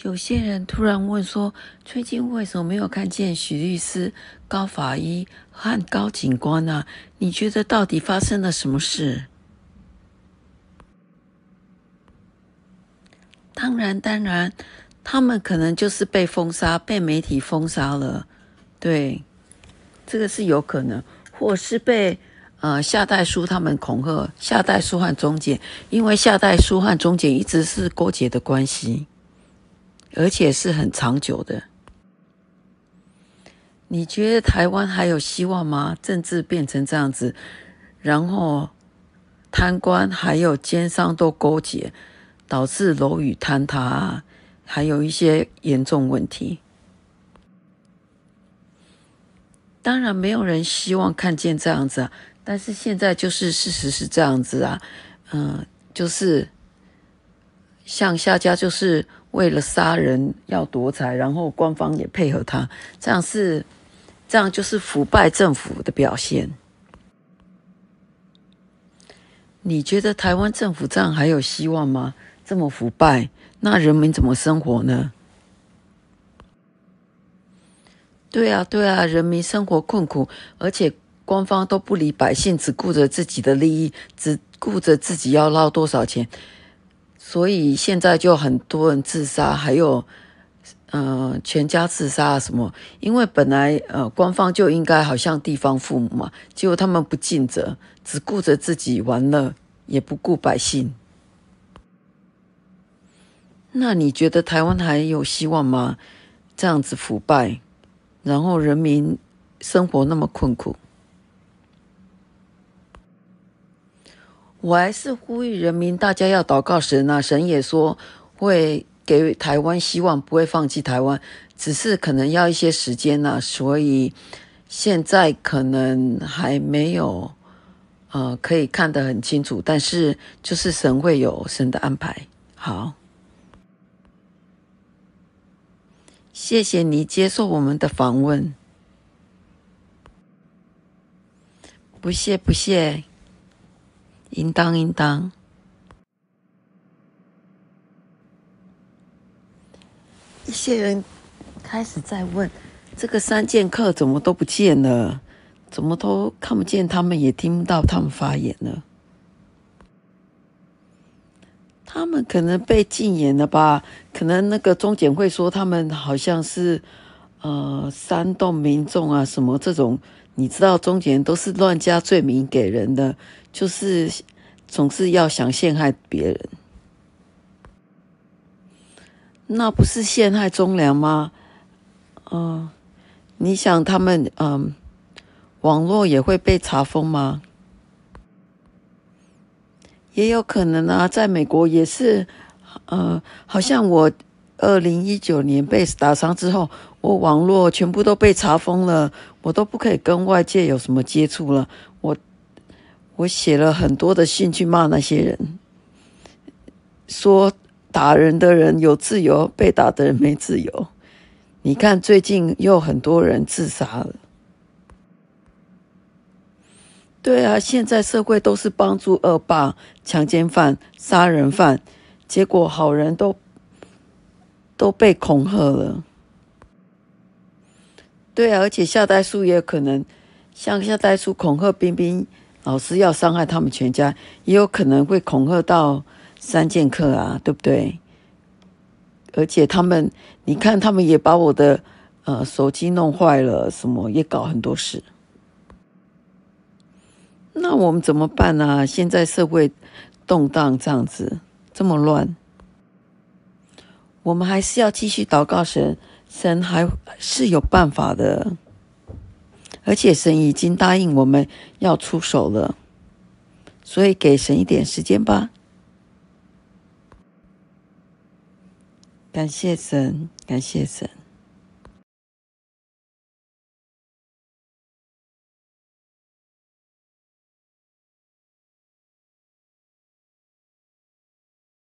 有些人突然问说，最近为什么没有看见许律师、高法医和高警官啊？你觉得到底发生了什么事？当然，他们可能就是被封杀，被媒体封杀了。对，这个是有可能，或是被夏代书他们恐吓，夏代书和中检，因为夏代书和中检一直是勾结的关系，而且是很长久的。你觉得台湾还有希望吗？政治变成这样子，然后贪官还有奸商都勾结，导致楼宇坍塌，还有一些严重问题。当然没有人希望看见这样子啊，但是现在就是事实是这样子啊，就是像夏家就是为了杀人要夺财，然后官方也配合他，这样就是腐败政府的表现。你觉得台湾政府这样还有希望吗？这么腐败，那人民怎么生活呢？对啊，人民生活困苦，而且官方都不理百姓，只顾着自己的利益，只顾着自己要捞多少钱，所以现在就很多人自杀，还有全家自杀什么？因为本来官方就应该好像地方父母嘛，结果他们不尽责，只顾着自己玩乐，也不顾百姓。那你觉得台湾还有希望吗？这样子腐败，然后人民生活那么困苦，我还是呼吁人民大家要祷告神啊！神也说会给台湾希望，不会放弃台湾，只是可能要一些时间啊，所以现在可能还没有可以看得很清楚，但是就是神会有神的安排。好，谢谢你接受我们的访问，不谢，应当。一些人开始在问，这个三剑客怎么都不见了？怎么都看不见他们，也听不到他们发言了？他们可能被禁言了吧？可能那个中检会说他们好像是煽动民众啊什么这种，你知道中检都是乱加罪名给人的，就是总是要想陷害别人。那不是陷害忠良吗？你想他们网络也会被查封吗？也有可能啊，在美国也是，好像我2019年被打伤之后，我网络全部都被查封了，我都不可以跟外界有什么接触了。我写了很多的信去骂那些人，说打人的人有自由，被打的人没自由。你看最近又很多人自杀了。对啊，现在社会都是帮助恶霸、强奸犯、杀人犯，结果好人都被恐吓了。对啊，而且夏代书也有可能，像夏代书恐吓彬彬老师要伤害他们全家，也有可能会恐吓到三剑客啊，对不对？而且你看他们也把我的手机弄坏了，什么也搞很多事。那我们怎么办啊？现在社会动荡这样子，这么乱，我们还是要继续祷告神，神还是有办法的，而且神已经答应我们要出手了，所以给神一点时间吧。感谢神。